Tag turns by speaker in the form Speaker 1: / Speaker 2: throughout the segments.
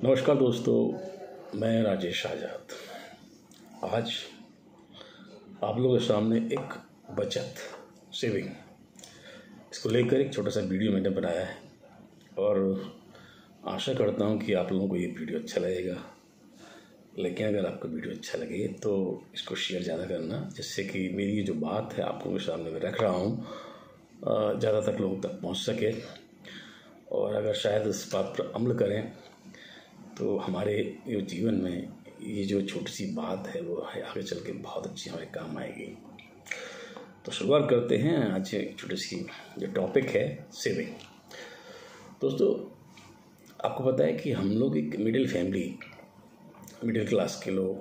Speaker 1: नमस्कार दोस्तों, मैं राजेश आजाद। आज आप लोगों के सामने एक बचत सेविंग इसको लेकर एक छोटा सा वीडियो मैंने बनाया है और आशा करता हूँ कि आप लोगों को ये वीडियो अच्छा लगेगा। लेकिन अगर आपको वीडियो अच्छा लगे तो इसको शेयर ज़्यादा करना, जिससे कि मेरी जो बात है आप लोगों के सामने मैं रख रहा हूँ ज़्यादा तक लोगों तक पहुँच सके। और अगर शायद इस बात पर अमल करें तो हमारे जीवन में ये जो छोटी सी बात है वो आगे चल के बहुत अच्छी हमारे काम आएगी। तो शुरुआत करते हैं। आज एक छोटी सी जो टॉपिक है सेविंग। दोस्तों, आपको पता है कि हम लोग एक मिडिल क्लास के लोग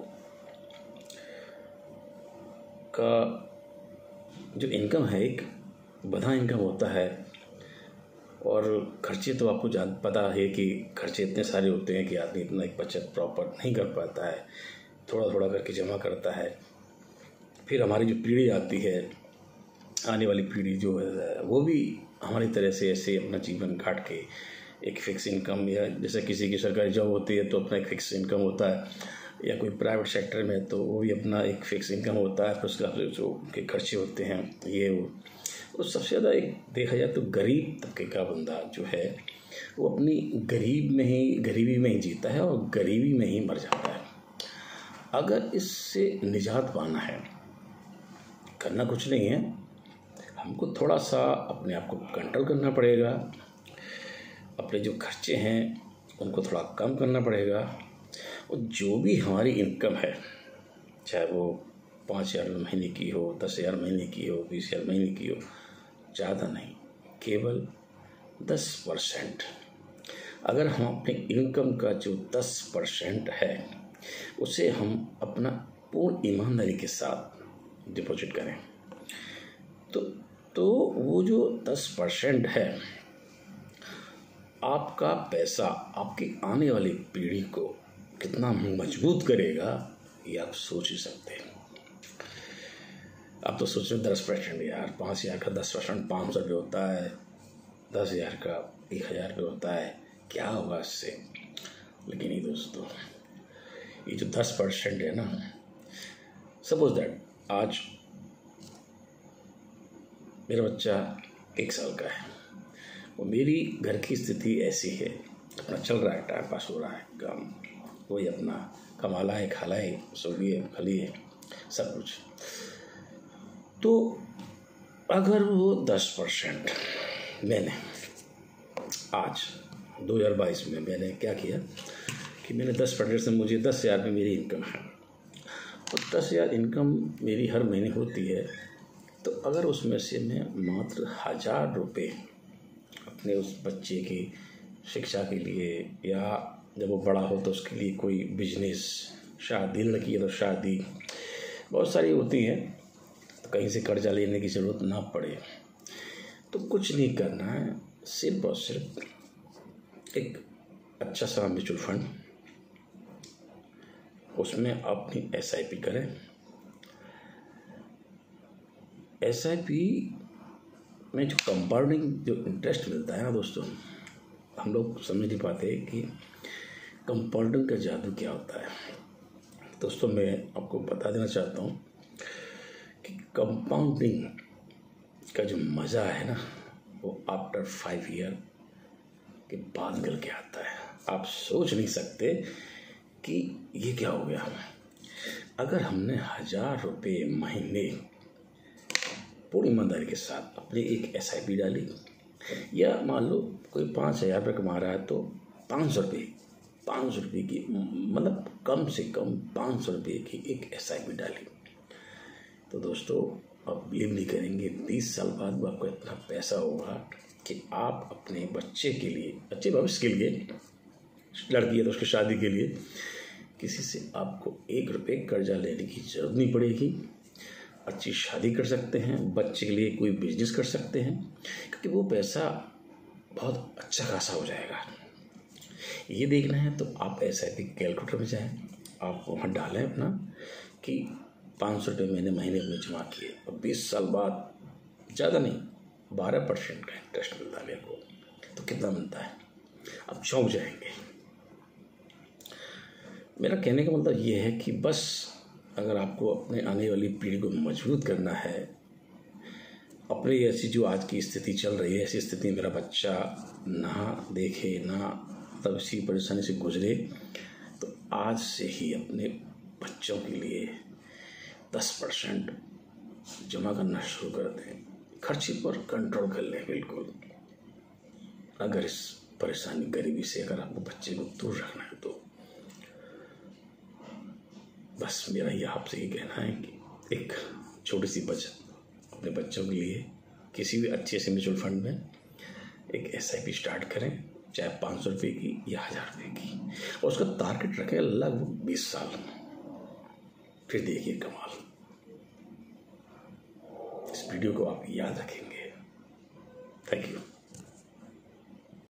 Speaker 1: का जो इनकम है एक बधा इनकम होता है। और खर्चे तो आपको पता है कि खर्चे इतने सारे होते हैं कि आदमी इतना एक बचत प्रॉपर नहीं कर पाता है, थोड़ा थोड़ा करके जमा करता है। फिर हमारी जो पीढ़ी आती है, आने वाली पीढ़ी जो है वो भी हमारी तरह से ऐसे अपना जीवन काट के एक फ़िक्स इनकम, या जैसे किसी की सरकारी जॉब होती है तो अपना एक फ़िक्स इनकम होता है, या कोई प्राइवेट सेक्टर में तो वो भी अपना एक फ़िक्स इनकम होता है। फिर उसके जो उनके खर्चे होते हैं ये वो। और सबसे ज़्यादा एक देखा जाए तो गरीब तबके का बंदा जो है वो अपनी गरीबी में ही जीता है और गरीबी में ही मर जाता है। अगर इससे निजात पाना है, करना कुछ नहीं है, हमको थोड़ा सा अपने आप को कंट्रोल करना पड़ेगा। अपने जो खर्चे हैं उनको थोड़ा कम करना पड़ेगा। और जो भी हमारी इनकम है, चाहे वो 5,000 महीने की हो, 10,000 महीने की हो, 20,000 महीने की हो, ज़्यादा नहीं, केवल 10%। अगर हम अपने इनकम का जो 10% है उसे हम अपना पूर्ण ईमानदारी के साथ डिपॉजिट करें तो वो जो 10% है आपका पैसा आपकी आने वाली पीढ़ी को कितना मजबूत करेगा ये आप सोच ही सकते हैं। आप तो सोच रहे 10% यार, 5,000 का 10% 500 रुपये होता है, 10,000 का 1,000 रुपये होता है, क्या होगा इससे। लेकिन ये दोस्तों, ये जो 10% है ना, सपोज दैट आज मेरा बच्चा 1 साल का है और मेरी घर की स्थिति ऐसी है, अपना चल रहा है, टाइम पास हो रहा है, काम वही अपना कमा लाए, खा लाए, सोइए, खलिए, सब कुछ। तो अगर वो 10% मैंने आज 2022 में मैंने क्या किया कि मैंने 10% से मुझे 10,000 में मेरी इनकम है और 10,000 इनकम मेरी हर महीने होती है। तो अगर उसमें से मैं मात्र 1,000 रुपये अपने उस बच्चे की शिक्षा के लिए, या जब वो बड़ा हो तो उसके लिए कोई बिजनेस, शादी, लड़की है तो शादी, बहुत सारी होती हैं, तो कहीं से कर्जा लेने की ज़रूरत ना पड़े, तो कुछ नहीं करना है, सिर्फ और सिर्फ एक अच्छा सा म्यूचुअल फंड, उसमें अपनी SIP करें। SIP में जो कंपाउंडिंग जो इंटरेस्ट मिलता है ना दोस्तों, हम लोग समझ नहीं पाते कि कंपाउंडिंग का जादू क्या होता है। दोस्तों, मैं आपको बता देना चाहता हूँ कि कंपाउंडिंग का जो मज़ा है ना वो आफ्टर 5 ईयर के बाद निकल के आता है। आप सोच नहीं सकते कि ये क्या हो गया। अगर हमने 1,000 रुपये महीने पूरी ईमानदारी के साथ अपने एक SIP डाली, या मान लो कोई 5,000 रुपये कमा रहा है तो 500 रुपये की, मतलब कम से कम 500 रुपये की एक SIP डाली, तो दोस्तों आप बिलीव नहीं करेंगे, 20 साल बाद वो आपको इतना पैसा होगा कि आप अपने बच्चे के लिए, अच्छे भविष्य के लिए, लड़की है तो उसकी शादी के लिए किसी से आपको 1 रुपये कर्जा लेने की जरूरत नहीं पड़ेगी। अच्छी शादी कर सकते हैं, बच्चे के लिए कोई बिजनेस कर सकते हैं, क्योंकि वो पैसा बहुत अच्छा खासा हो जाएगा। ये देखना है तो आप SIP कैलकुलेटर में जाएं, आप वहाँ डालें अपना कि 500 रुपये मैंने महीने में जमा किए और 20 साल बाद, ज़्यादा नहीं, 12% का इंटरेस्ट मिलता है मेरे को, तो कितना मिलता है, आप चौंक जाएंगे। मेरा कहने का मतलब ये है कि बस अगर आपको अपने आने वाली पीढ़ी को मजबूत करना है, अपनी ऐसी जो आज की स्थिति चल रही है, ऐसी स्थिति मेरा बच्चा ना देखे, ना तब इसी परेशानी से गुजरे, तो आज से ही अपने बच्चों के लिए 10% जमा करना शुरू कर दें, खर्चे पर कंट्रोल कर लें। बिल्कुल, अगर इस परेशानी गरीबी से अगर आपको बच्चे को दूर रखना है तो बस मेरा ये आपसे ही कहना है कि एक छोटी सी बचत अपने बच्चों के लिए किसी भी अच्छे से म्यूचुअल फंड में एक SIP स्टार्ट करें, चाहे 500 रुपये की या 1000 रुपये की, और उसका टारगेट रखें लगभग 20 साल। फिर देखिए कमाल। इस वीडियो को आप याद रखेंगे। Thank you.